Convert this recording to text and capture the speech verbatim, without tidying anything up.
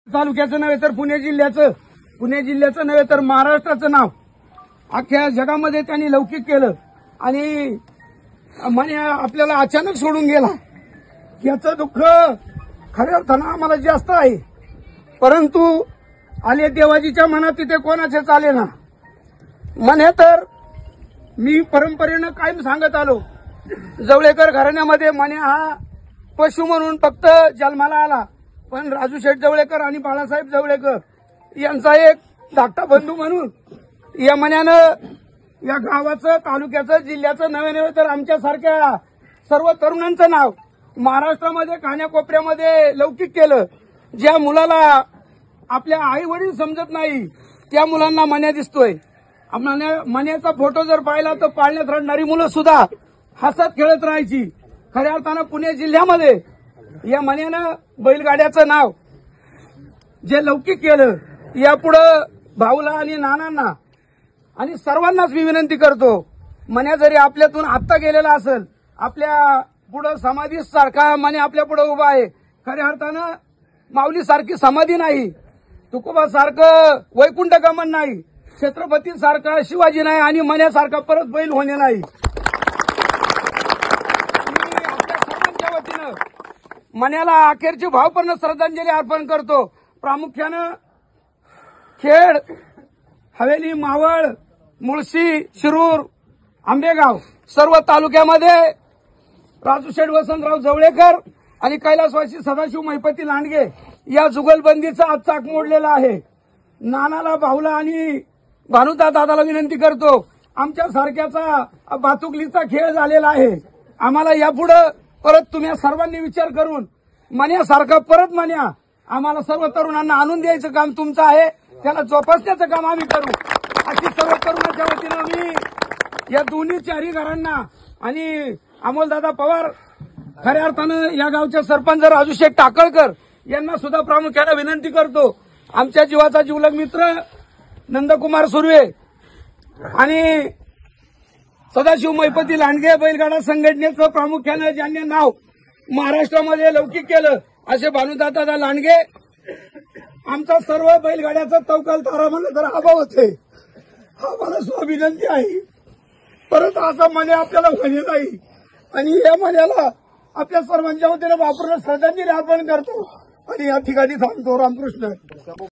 तालुक्याचं नव्हे तर पुणे जिल्ह्याचं पुणे जिल्ह्याचं नव्हे तर महाराष्ट्राचं नाव अख्ख्या जगामध्ये त्यांनी लौकिक केलं आणि म्हणे आपल्याला अचानक सोडून गेला. याचं दुःख खऱ्या अर्थानं आम्हाला जास्त आहे. परंतु आले देवाजीच्या मनात तिथे कोणाचे चाले ना. म्हणे तर मी परंपरेनं कायम सांगत आलो, जवळेकर घराण्यामध्ये म्हणे हा पशु म्हणून फक्त जन्माला आला, पण राजू शेठ जवळेकर आणि बाळासाहेब जवळेकर यांचा एक धाकटा बंधू म्हणून या मन्यानं या गावाचं, तालुक्याचं, जिल्ह्याचं नवे नवे तर आमच्यासारख्या सर्व तरुणांचं नाव महाराष्ट्रामध्ये कान्याकोपऱ्यामध्ये लौकिक केलं. ज्या मुलाला आपल्या आई वडील समजत नाही त्या मुलांना मन्या दिसतोय. मन्याचा फोटो जर पाहिला तर पाळण्यात रडणारी मुलं सुद्धा हसत खेळत राहायची. खऱ्या अर्थानं पुणे जिल्ह्यामध्ये या मन्यानं बैलगाड्याचं नाव जे लौकिक केलं, यापुढं भाऊला आणि नानांना आणि सर्वांनाच मी विनंती करतो, मन्या जरी आपल्यातून आत्ता गेलेला असेल, आपल्या पुढं समाधी सारखा मन्या आपल्या पुढे उभा आहे. खऱ्या अर्थानं माऊली सारखी समाधी नाही, तुकोबा सारखं वैकुंठ गमन नाही, छत्रपती सारखा शिवाजी नाही आणि मन्यासारखा परत बैल होणे नाही. मी आपल्या सर्वांच्या वतीनं मन्याला अखेरची भावपूर्ण श्रद्धांजली अर्पण करतो. प्रामुख्यानं खेड, हवेली, मावळ, मुळशी, शिरूर, आंबेगाव सर्व तालुक्यामध्ये राजूशेठ वसंतराव जवळेकर आणि कैलासवासी सदाशिव महिपती लांडगे या जुगलबंदीचा आज चाक मोडलेला आहे. नानाला, भाऊला आणि भानुदा दादाला विनंती करतो, आमच्या सारख्याचा बातुकलीचा खेळ झालेला आहे. आम्हाला यापुढे परत तुम्ही सर्वांनी विचार करून मन्यासारखा परत मन्या आम्हाला सर्व तरुणांना आणून द्यायचं काम तुमचं आहे. त्याला जोपासण्याचं काम आम्ही करू. अशी सर्व तरुणाच्या वतीनं मी या दोन्ही चारही घरांना आणि अमोलदादा पवार, खऱ्या अर्थानं या गावचे सरपंच राजूशेठ टाकळकर यांना सुद्धा प्रामुख्याने विनंती करतो, आमच्या जीवाचा जिवलग मित्र नंदकुमार सुर्वे आणि सदाशिव महिपती लांडगे बैलगाडा संघटनेचं प्रामुख्यानं ज्यांनी नाव महाराष्ट्रामध्ये लौकिक केलं असे भानुदादा लांडगे, आमचा सर्व बैलगाड्याचा तवकाल तारा म्हणलं तर अभावच आहे. हा मला स्वाभिनंती आहे. परत असा मन्या आपल्याला म्हणे नाही आणि या मन्याला आपल्या सर्वांच्या वतीनं वापरून श्रद्धांजली अर्पण करतो आणि या ठिकाणी थांबतो. रामकृष्ण.